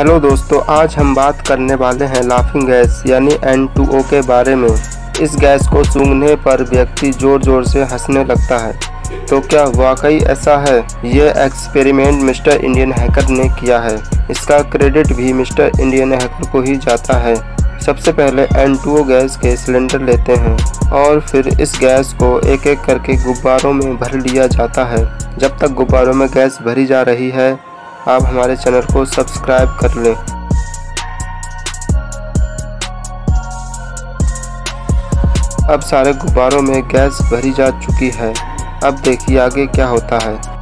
Hello दोस्तों, आज हम बात करने वाले हैं लाफिंग गैस यानी N2O के बारे में। इस गैस को सूंघने पर व्यक्ति ज़ोर ज़ोर से हंसने लगता है। तो क्या वाकई ऐसा है? ये एक्सपेरिमेंट मिस्टर इंडियन हैकर ने किया है। इसका क्रेडिट भी मिस्टर इंडियन हैकर को ही जाता है। सबसे पहले N2O गैस के सिलेंडर लेते हैं और फिर इस गैस को एक एक करके गुब्बारों में भर लिया जाता है। जब तक गुब्बारों में गैस भरी जा रही है, आप हमारे चैनल को सब्सक्राइब कर लें। अब सारे गुब्बारों में गैस भरी जा चुकी है। अब देखिए आगे क्या होता है।